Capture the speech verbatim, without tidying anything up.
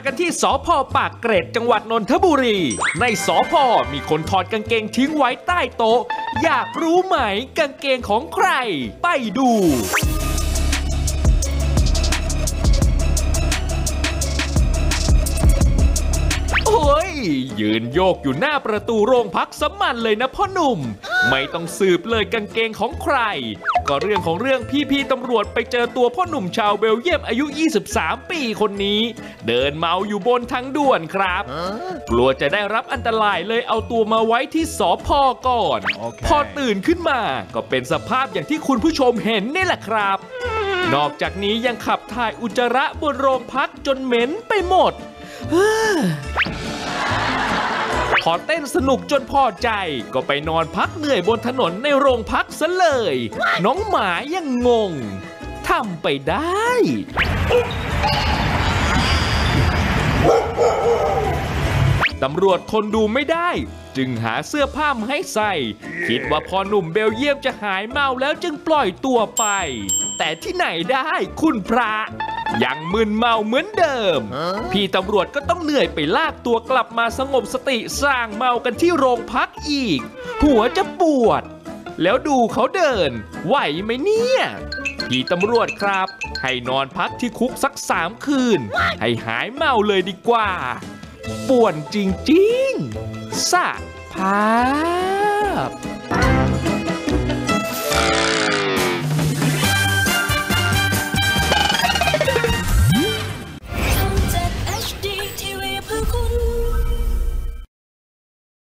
กันที่สภ.ปากเกร็ดจังหวัดนนทบุรีในสภ.มีคนถอดกางเกงทิ้งไว้ใต้โต๊ะอยากรู้ไหมกางเกงของใครไปดูโอ้ยยืนโยกอยู่หน้าประตูโรงพักสมันเลยนะพ่อหนุ่มไม่ต้องสืบเลยกางเกงของใครก็เรื่องของเรื่องพี่ๆตำรวจไปเจอตัวพ่อหนุ่มชาวเบลเยียมอายุยี่สิบสามปีคนนี้เดินเมาอยู่บนทางด่วนครับกลัวจะได้รับอันตรายเลยเอาตัวมาไว้ที่สภ.ก่อน okay. พอตื่นขึ้นมาก็เป็นสภาพอย่างที่คุณผู้ชมเห็นนี่แหละครับนอกจากนี้ยังขับถ่ายอุจจาระบนโรงพักจนเหม็นไปหมดพอเต้นสนุกจนพอใจก็ไปนอนพักเหนื่อยบนถนนในโรงพักซะเลยน้องหมายังงงทำไปได้ตำรวจทนดูไม่ได้จึงหาเสื้อผ้ามาให้ใส่คิดว่าพอหนุ่มเบลเยียมจะหายเมาแล้วจึงปล่อยตัวไปแต่ที่ไหนได้คุณพระยังมึนเมาเหมือนเดิมพี่ตำรวจก็ต้องเหนื่อยไปลากตัวกลับมาสงบสติสร้างเมากันที่โรงพักอีกหัวจะปวดแล้วดูเขาเดินไหวไหมเนี่ยพี่ตำรวจครับให้นอนพักที่คุกสักสามคืนให้หายเมาเลยดีกว่าป่วนจริงๆสะภาพ